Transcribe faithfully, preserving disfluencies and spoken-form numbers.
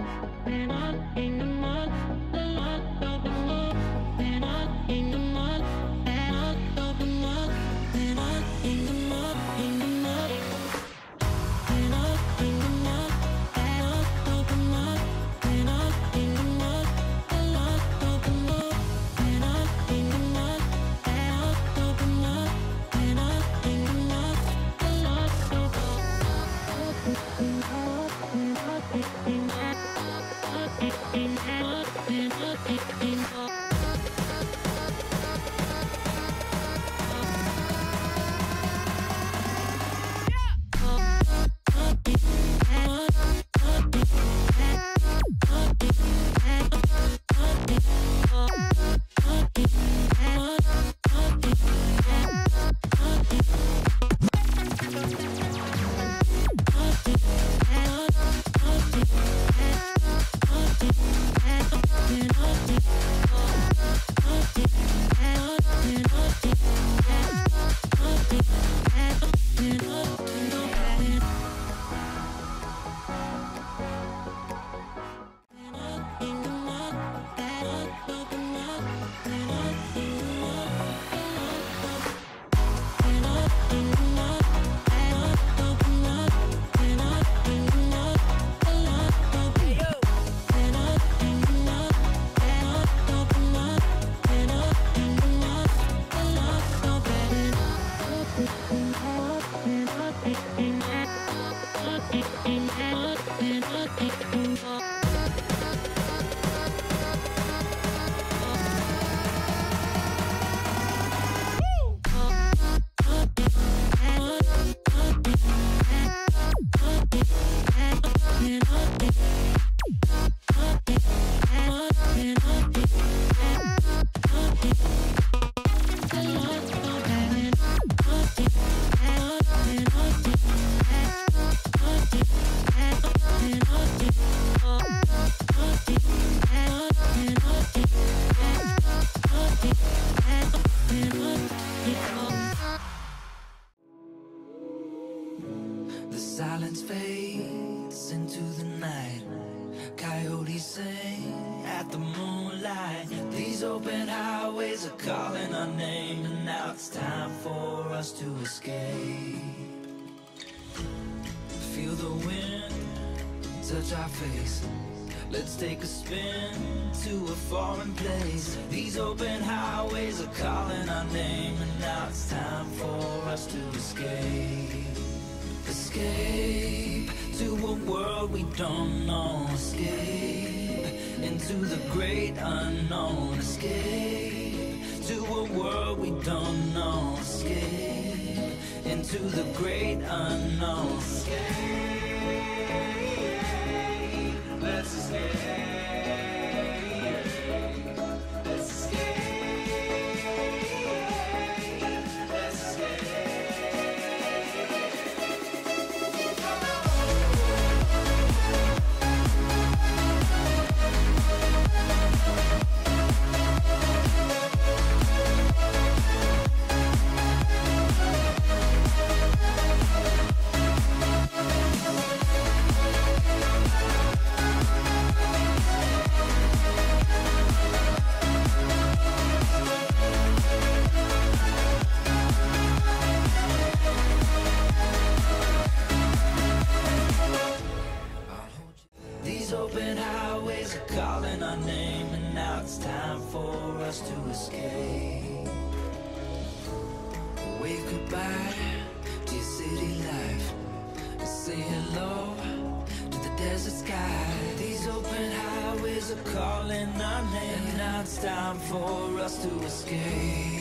Silence fades into the night. Coyotes sing at the moonlight. These open highways are calling our name, and now it's time for us to escape. Feel the wind touch our face. Let's take a spin to a foreign place. These open highways are calling our name, and now it's time for us to escape. Escape to a world we don't know. Escape into the great unknown. Escape to a world we don't know. Escape into the great unknown. Escape, let's escape. Open highways are calling our name, and now it's time for us to escape. Wave goodbye to your city life, and say hello to the desert sky. These open highways are calling our name, and now it's time for us to escape.